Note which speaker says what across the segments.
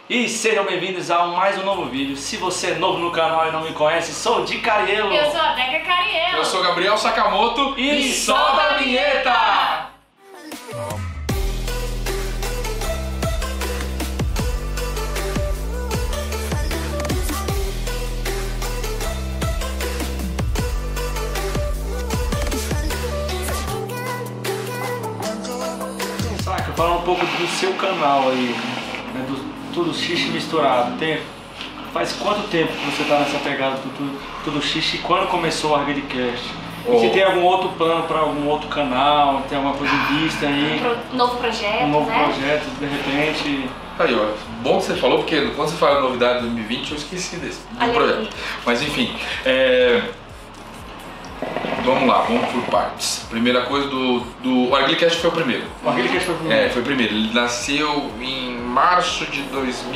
Speaker 1: E sejam bem-vindos a mais um novo vídeo. Se você é novo no canal e não me conhece, sou o Di Cariello.
Speaker 2: Eu sou a Deca Cariello.
Speaker 3: Eu sou o Gabriel Sakamoto.
Speaker 1: E solta a vinheta! Saca, falar um pouco do seu canal aí, né, do Tudo Xixi Misturado. Faz quanto tempo que você tá nessa pegada do Tudo Xixi e quando começou o Argadecast? E se tem algum outro plano para algum outro canal, tem alguma coisa em vista aí?
Speaker 2: Novo projeto,
Speaker 1: um novo
Speaker 2: né?
Speaker 1: projeto, de repente...
Speaker 3: Aí, ó, bom que você falou, porque quando você fala novidade de 2020, eu esqueci desse projeto. Mas enfim, vamos lá, vamos por partes. Primeira coisa o Argadecast foi o primeiro.
Speaker 1: O Argadecast foi o primeiro?
Speaker 3: Foi o primeiro. Ele nasceu em março de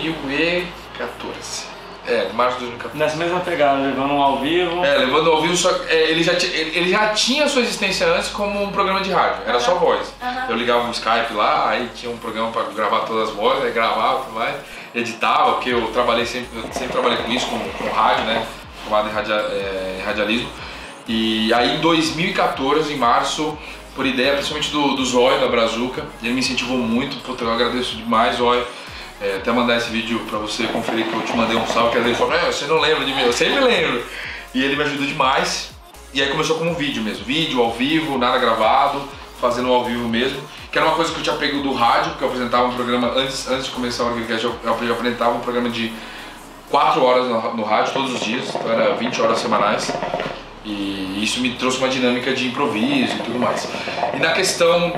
Speaker 3: 2014. Março de 2014.
Speaker 1: Nessa mesma pegada, levando um ao vivo.
Speaker 3: Levando ao vivo, só ele já tinha sua existência antes como um programa de rádio, era só voz. Eu ligava um Skype lá, aí tinha um programa para gravar todas as vozes, aí gravava tudo mais, editava, porque eu sempre trabalhei com isso, com rádio, né? Formado em radialismo. E aí em 2014, em março, por ideia principalmente do Zóio, da Brazuca, ele me incentivou muito, puta, eu agradeço demais, Zóio. Até mandar esse vídeo pra você conferir que eu te mandei um salve, que às vezes falou, você não lembra de mim, eu sempre lembro. E ele me ajudou demais. E aí começou como vídeo mesmo, vídeo ao vivo, nada gravado, fazendo ao vivo mesmo. Que era uma coisa que eu tinha pego do rádio, porque eu apresentava um programa, antes de começar o Argadecast, eu apresentava um programa de 4 horas no rádio todos os dias, então era 20 horas semanais. E isso me trouxe uma dinâmica de improviso e tudo mais. E na questão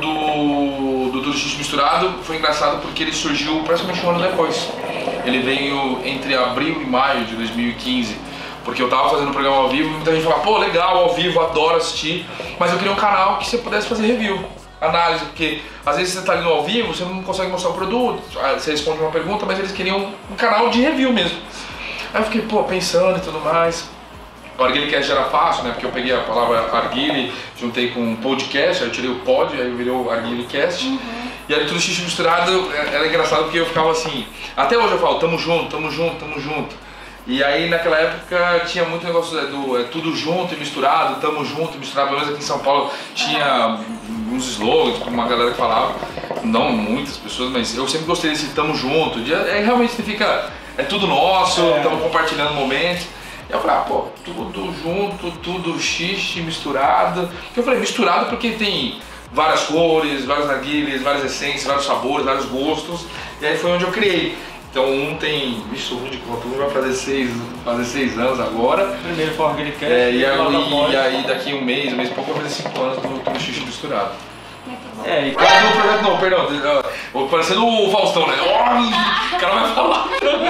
Speaker 3: do Tudo Xixi Misturado, foi engraçado porque ele surgiu praticamente um ano depois. Ele veio entre abril e maio de 2015, porque eu tava fazendo um programa ao vivo e muita gente falava, pô, legal, ao vivo, adoro assistir, mas eu queria um canal que você pudesse fazer review, análise, porque às vezes você tá ali no ao vivo, você não consegue mostrar o produto, você responde uma pergunta, mas eles queriam um canal de review mesmo. Aí eu fiquei, pô, pensando e tudo mais. O Argadecast era fácil, né? Porque eu peguei a palavra Arguile, juntei com um podcast, aí eu tirei o pod, aí virou Argadecast. E aí Tudo Xixi Misturado era engraçado porque eu ficava assim, até hoje eu falo, tamo junto, tamo junto, tamo junto. E aí naquela época tinha muito negócio do tudo junto e misturado, tamo junto e misturado. Pelo menos aqui em São Paulo tinha uns slogans, como uma galera que falava, não muitas pessoas, mas eu sempre gostei desse tamo junto. Realmente significa, é tudo nosso, estamos compartilhando momentos. Eu falei, pô, tudo junto, tudo xixi, misturado. Eu falei, misturado porque tem várias cores, vários narguilés, várias essências, vários sabores, vários gostos. E aí foi onde eu criei. Então um tem, sou ruim de conta, um vai fazer 6 anos agora. Primeiro foi o Argadecast. E aí daqui um mês e pouco eu vou fazer 5 anos do Tudo Xixi Misturado.
Speaker 1: E
Speaker 3: projeto não, perdão, vou parecendo o Faustão, né? O cara vai falar.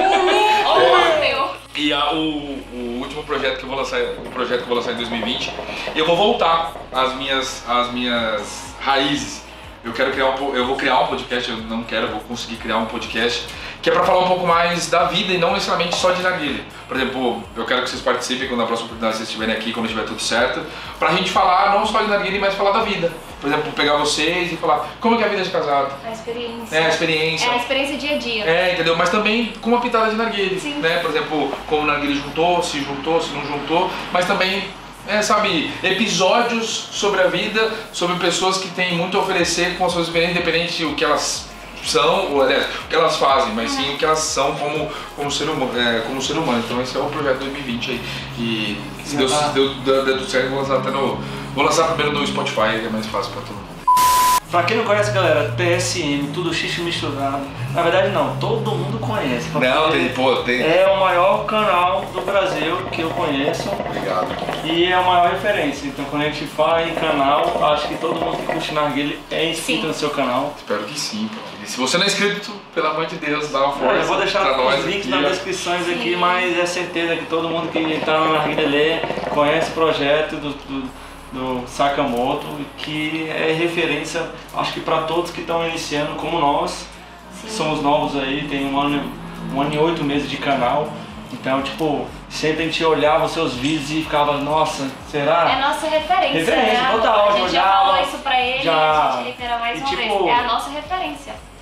Speaker 3: E o último projeto que eu vou lançar, em 2020, eu vou voltar às minhas raízes. Eu vou criar um podcast, eu vou conseguir criar um podcast que é para falar um pouco mais da vida e não necessariamente só de narguilé. Por exemplo, eu quero que vocês participem quando na próxima oportunidade vocês estiverem aqui, quando estiver tudo certo, pra gente falar não só de narguilé, mas falar da vida. Por exemplo, pegar vocês e falar como é a vida de casado.
Speaker 2: A experiência.
Speaker 3: A experiência.
Speaker 2: É a experiência dia a dia.
Speaker 3: Entendeu? Mas também com uma pitada de narguilé,
Speaker 2: Sim.
Speaker 3: né? Por exemplo, como o narguilé juntou, se não juntou, mas também, sabe, episódios sobre a vida, sobre pessoas que têm muito a oferecer com as suas experiências, independente do que elas são, ou aliás, o que elas fazem, mas sim o que elas são como ser humano. Então esse é o projeto 2020 aí. E se Deus der tudo certo, vou lançar primeiro no Spotify, que é mais fácil pra todo mundo.
Speaker 1: Pra quem não conhece, galera, TSM, Tudo Xixi Misturado. Na verdade não, todo mundo conhece.
Speaker 3: Tem.
Speaker 1: É o maior canal do Brasil que eu conheço.
Speaker 3: Obrigado.
Speaker 1: E é a maior referência. Então quando a gente fala em canal, acho que todo mundo que curte narguilé é inscrito no seu canal.
Speaker 3: Espero que sim, pô. E se você não é inscrito, pelo amor de Deus, dá uma força.
Speaker 1: Eu vou deixar os links
Speaker 3: aqui,
Speaker 1: nas descrições aqui, mas é certeza que todo mundo que tá no narguilé conhece o projeto do Sakamoto, que é referência, acho que para todos que estão iniciando, como nós. Sim. Somos novos aí, tem um ano e 8 meses de canal, então tipo, sempre a gente olhava os seus vídeos e ficava, nossa, será?
Speaker 2: É nossa referência,
Speaker 1: referência,
Speaker 2: né?
Speaker 1: total,
Speaker 2: a gente já falou isso pra ele, a gente reitera mais uma vez, é a nossa referência.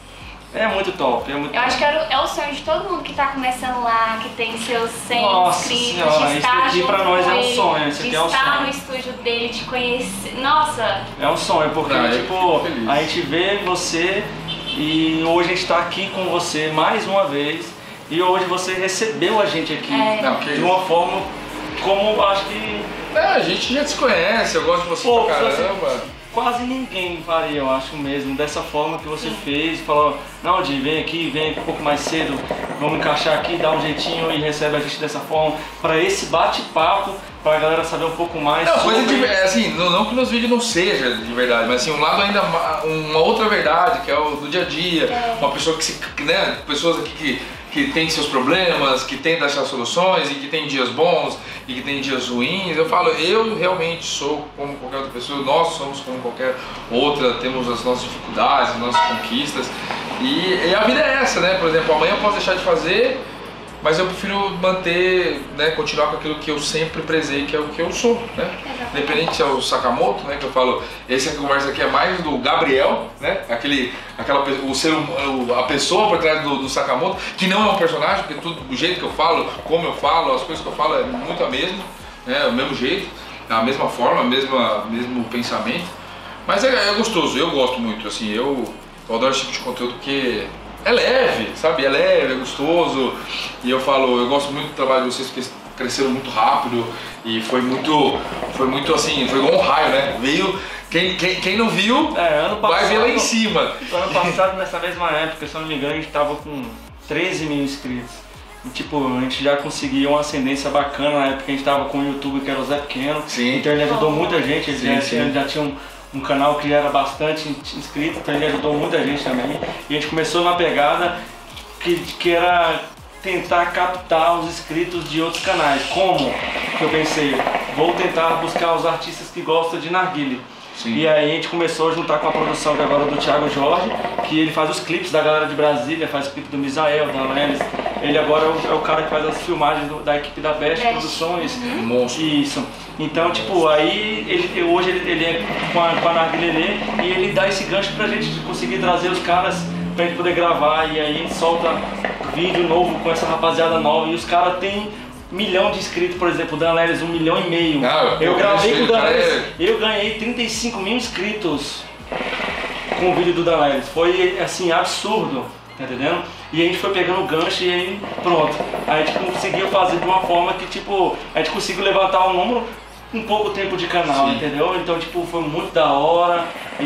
Speaker 1: É muito top, é muito
Speaker 2: Eu
Speaker 1: top.
Speaker 2: acho que é o sonho de todo mundo que tá começando lá, que tem seus 100
Speaker 1: Nossa
Speaker 2: inscritos,
Speaker 1: senhora,
Speaker 2: de
Speaker 1: isso
Speaker 2: estar
Speaker 1: aqui
Speaker 2: junto
Speaker 1: pra nós
Speaker 2: com
Speaker 1: é um
Speaker 2: ele,
Speaker 1: sonho, isso aqui
Speaker 2: de
Speaker 1: é um
Speaker 2: estar
Speaker 1: sonho.
Speaker 2: no estúdio dele, de conhecer. Nossa!
Speaker 1: É um sonho, porque
Speaker 3: eu
Speaker 1: tipo,
Speaker 3: fico feliz.
Speaker 1: a gente vê você e hoje a gente tá aqui com você mais uma vez e hoje você recebeu a gente aqui
Speaker 3: Não, que
Speaker 1: de
Speaker 3: isso.
Speaker 1: uma forma como acho que
Speaker 3: A gente já se conhece, eu gosto de você
Speaker 1: Pô,
Speaker 3: pra caramba.
Speaker 1: quase ninguém faria, eu acho mesmo, dessa forma que você fez, falou, não, Di, vem aqui um pouco mais cedo, vamos encaixar aqui, dá um jeitinho e recebe a gente dessa forma, para esse bate-papo, pra galera saber um pouco mais
Speaker 3: Não,
Speaker 1: sobre...
Speaker 3: coisa de, assim, não que nos vídeos não seja de verdade, mas assim, um lado ainda, uma outra verdade, que é o do dia a dia, uma pessoa que se, né, pessoas aqui que tem seus problemas, que tem achar soluções e que tem dias bons e que tem dias ruins. Eu falo, eu realmente sou como qualquer outra pessoa, nós somos como qualquer outra, temos as nossas dificuldades, as nossas conquistas e a vida é essa, né? Por exemplo, amanhã eu posso deixar de fazer, mas eu prefiro manter, né, continuar com aquilo que eu sempre prezei, que é o que eu sou, né? Independente se é o Sakamoto, né, que eu falo, essa conversa aqui é mais do Gabriel, né? A pessoa por trás do Sakamoto, que não é um personagem, porque tudo, o jeito que eu falo, como eu falo, as coisas que eu falo é muito a mesma, né? O mesmo jeito, a mesma forma, mesmo pensamento. Mas é gostoso, eu gosto muito, assim, eu adoro esse tipo de conteúdo porque é leve, sabe? É leve, é gostoso. E eu falo, eu gosto muito do trabalho de vocês porque cresceram muito rápido e foi muito assim, foi igual um raio, né? Veio, quem não viu,
Speaker 1: ano passado,
Speaker 3: vai ver lá em cima.
Speaker 1: Ano passado, nessa mesma época, se eu não me engano, a gente tava com 13 mil inscritos. E, tipo, a gente já conseguiu uma ascendência bacana na época que a gente tava com o YouTube, que era o Zé Pequeno.
Speaker 3: Sim.
Speaker 1: Então ele ajudou muita gente, ele já tinha um canal que era bastante inscrito, então ele ajudou muita gente também. E a gente começou numa pegada que era tentar captar os inscritos de outros canais. Como? Que eu pensei, vou tentar buscar os artistas que gostam de narguilé.
Speaker 3: Sim.
Speaker 1: E aí a gente começou a juntar com a produção que agora é do Thiago Jorge, que ele faz os clipes da galera de Brasília, faz o clipe do Misael, da Lelis. Ele agora é o cara que faz as filmagens da equipe da Best Produções.
Speaker 3: Monstro.
Speaker 1: Isso. Então, tipo, aí hoje ele é com a Narguilé e ele dá esse gancho pra gente conseguir trazer os caras pra gente poder gravar. E aí a gente solta vídeo novo com essa rapaziada nova e os caras têm 1 milhão de inscritos, por exemplo, o Dan Lelis 1,5 milhão. Eu gravei com o Dan Lelis, eu ganhei 35 mil inscritos com o vídeo do Dan Lelis. Foi assim, absurdo, tá entendendo? E a gente foi pegando o gancho e aí pronto. A gente conseguiu fazer de uma forma que tipo, a gente conseguiu levantar o número em pouco tempo de canal,
Speaker 3: Sim.
Speaker 1: entendeu? Então tipo, foi muito da hora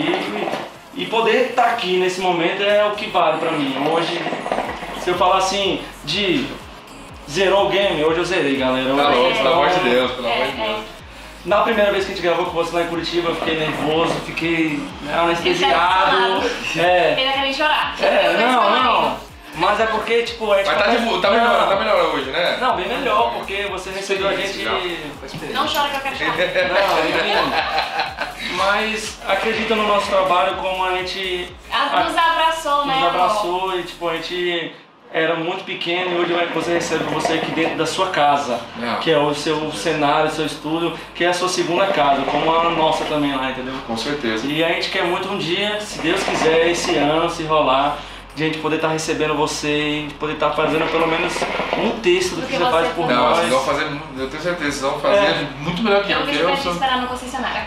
Speaker 1: e poder estar aqui nesse momento é o que vale pra mim. Hoje, se eu falar assim, zerou o game, hoje eu zerei, galera.
Speaker 3: Tá louco, pelo amor de Deus, pelo amor de Deus.
Speaker 1: Na primeira vez que a gente gravou com você lá em Curitiba, eu fiquei nervoso, fiquei anestesiado.
Speaker 2: Ele queria chorar.
Speaker 1: Não. Mas é porque, tipo, a gente...
Speaker 3: Mas tá melhor hoje, né?
Speaker 1: Não, bem melhor, porque você recebeu a gente...
Speaker 2: Não chora que eu quero chorar.
Speaker 1: Não, enfim. Mas acredita no nosso trabalho, como a gente...
Speaker 2: Nos abraçou, né?
Speaker 1: Nos abraçou e, tipo, a gente... Era muito pequeno e hoje você recebe você aqui dentro da sua casa, que é o seu cenário, o seu estúdio, que é a sua segunda casa, como a nossa também lá, entendeu?
Speaker 3: Com certeza.
Speaker 1: E a gente quer muito um dia, se Deus quiser, esse ano, se rolar, de a gente poder estar recebendo você, de poder estar fazendo pelo menos um terço do que você faz por
Speaker 3: não,
Speaker 1: nós.
Speaker 3: vocês vão fazer, eu tenho certeza, vocês vão fazer muito melhor que eu.
Speaker 2: Eu vejo te esperar no concessionário.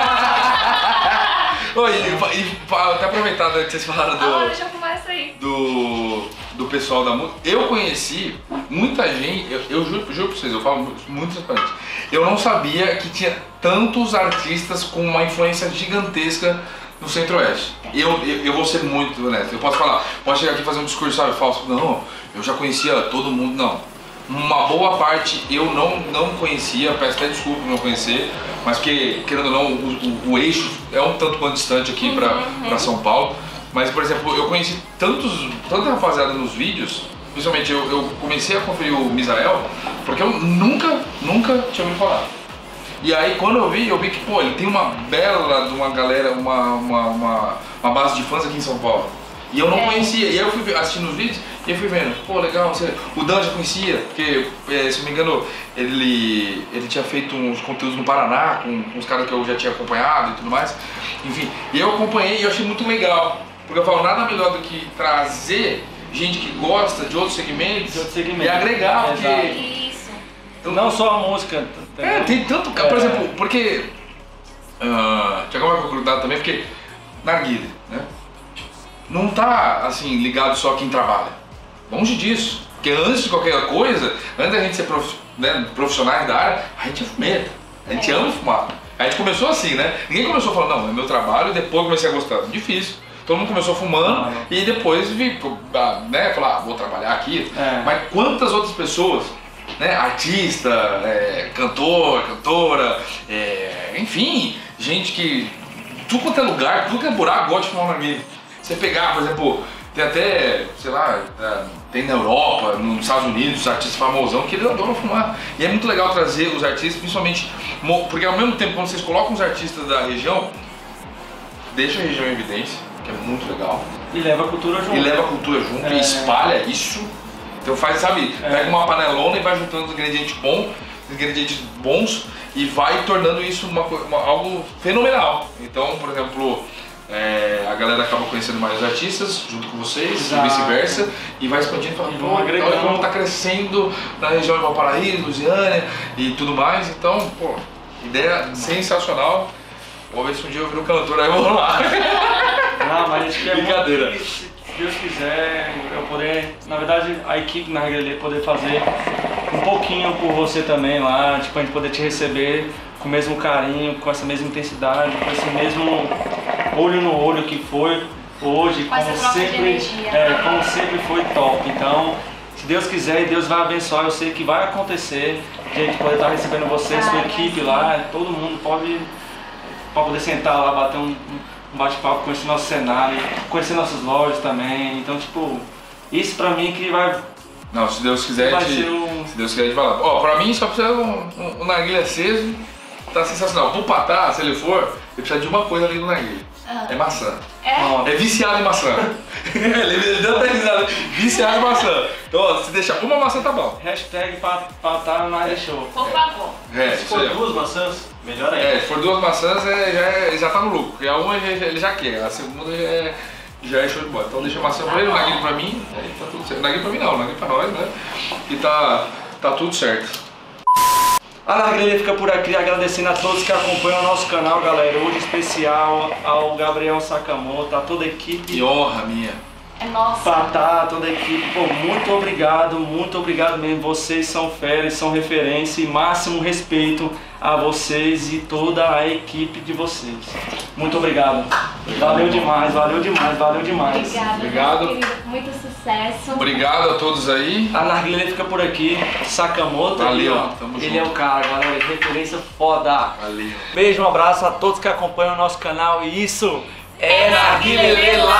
Speaker 3: Oi, até aproveitado que vocês falaram
Speaker 2: deixa eu fumar isso aí.
Speaker 3: do pessoal da música. Eu conheci muita gente, eu juro pra vocês, eu falo muito transparente. Eu não sabia que tinha tantos artistas com uma influência gigantesca no Centro-Oeste. Eu vou ser muito honesto. Eu posso chegar aqui e fazer um discurso, sabe, falso. Não, eu já conhecia todo mundo, não. Uma boa parte eu não conhecia, peço até desculpa por não conhecer, mas porque, querendo ou não, o eixo é um tanto quanto distante aqui pra São Paulo. Mas, por exemplo, eu conheci tanta rapaziada nos vídeos, principalmente eu comecei a conferir o Misael, porque eu nunca tinha ouvido falar. E aí quando eu vi que, pô, ele tem uma bela de uma galera, uma base de fãs aqui em São Paulo. E eu não conhecia, e aí eu fui assistindo os vídeos e eu fui vendo, pô, legal, o Dan já conhecia, porque, se não me engano, ele tinha feito uns conteúdos no Paraná, com uns caras que eu já tinha acompanhado e tudo mais. Enfim, e eu acompanhei e eu achei muito legal. Porque eu falo, nada melhor do que trazer gente que gosta de outros segmentos, e agregar, porque...
Speaker 2: Isso.
Speaker 1: Não só a música.
Speaker 3: Tem tanto... Por exemplo, porque... Tinha uma curiosidade também, porque narguilé, né? Não tá, assim, ligado só a quem trabalha. Longe disso. Porque antes de qualquer coisa, antes da gente ser profissionais da área, a gente é fumeta. A gente ama fumar. A gente começou assim, né? Ninguém começou falando, não, é meu trabalho, e depois comecei a gostar. Difícil. Todo mundo começou fumando e depois falar, vou trabalhar aqui. Mas quantas outras pessoas, né? Artista, cantor, cantora, enfim, gente que tudo quanto é lugar, tudo que é buraco, gosta de fumar uma narguilé. Você pegar, por exemplo, tem até, sei lá, tem na Europa, nos Estados Unidos, artistas famosão que eles adoram fumar. E é muito legal trazer os artistas, principalmente, porque ao mesmo tempo quando vocês colocam os artistas da região, deixa a região em evidência, que é muito legal.
Speaker 1: E leva a cultura junto.
Speaker 3: E espalha isso. Então faz, sabe, pega uma panelona e vai juntando os ingredientes bons e vai tornando isso algo fenomenal. Então, por exemplo, a galera acaba conhecendo mais os artistas junto com vocês, e vice-versa, e vai expandindo, falando, como tá crescendo na região de Valparaíso, Lusiânia e tudo mais. Então, pô, ideia sensacional. Vou ver se um dia eu viro cantor, aí eu vou lá.
Speaker 1: Não, mas acho que é
Speaker 3: brincadeira.
Speaker 1: Muito, se Deus quiser, eu poder, na verdade, a equipe na Narguilé poder fazer um pouquinho por você também lá, tipo, a gente poder te receber com o mesmo carinho, com essa mesma intensidade, com esse mesmo olho no olho que foi hoje, como sempre foi top. Então, se Deus quiser e Deus vai abençoar, eu sei que vai acontecer, a gente poder estar recebendo você, sua equipe lá, todo mundo pode poder sentar lá, bater um bate-papo, conhecer nosso cenário, conhecer nossas lojas também. Então, tipo, isso pra mim que vai...
Speaker 3: Não, se Deus quiser, se Deus quiser, a gente vai lá. Ó, pra mim só precisa um narguilé aceso, tá sensacional. Pro Patá, se ele for, ele precisa de uma coisa ali no narguilé. É maçã. É viciado em maçã. Ele deu até risada. Viciado em maçã. Então, ó, se deixar uma maçã tá bom.
Speaker 1: Hashtag Patá mais deixou.
Speaker 2: Por favor.
Speaker 1: Se for duas maçãs, melhor ainda.
Speaker 3: Se for duas maçãs, já tá no lucro. Porque a uma ele já quer, a segunda já é show de bola. Então deixa a maçã pra ele, o narguilé pra mim, aí tá tudo certo. Narguilé pra mim não, narguilé pra nós, né? E tá tudo certo.
Speaker 1: A Narguilé fica por aqui agradecendo a todos que acompanham o nosso canal, galera. Hoje especial ao Gabriel Sakamoto, a toda a equipe.
Speaker 3: Que honra minha.
Speaker 2: É nossa.
Speaker 1: Patá, toda a equipe. Pô, muito obrigado mesmo. Vocês são feras, são referência e máximo respeito a vocês e toda a equipe de vocês. Muito obrigado. Valeu demais.
Speaker 3: Obrigado.
Speaker 2: Querido, muito sucesso.
Speaker 3: Obrigado a todos aí.
Speaker 1: A Narguilé fica por aqui. Sakamoto,
Speaker 3: valeu,
Speaker 1: tamo junto. Ele é o cara, galera. Referência foda.
Speaker 3: Valeu.
Speaker 1: Beijo, um abraço a todos que acompanham o nosso canal. E isso é Narguilé Live.